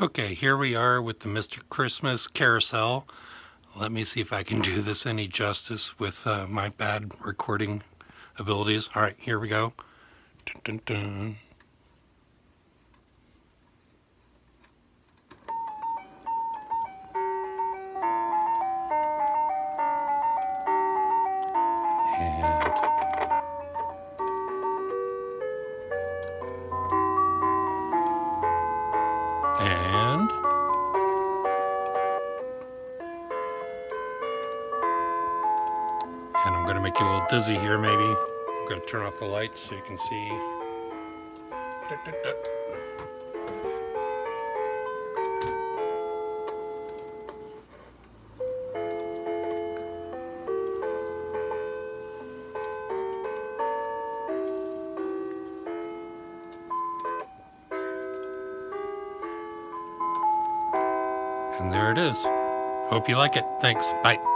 Okay, here we are with the Mr. Christmas Carousel. Let me see if I can do this any justice with my bad recording abilities. All right, here we go. Dun, dun, dun. And I'm going to make you a little dizzy here, maybe. I'm going to turn off the lights so you can see. Da, da, da. And there it is. Hope you like it. Thanks. Bye.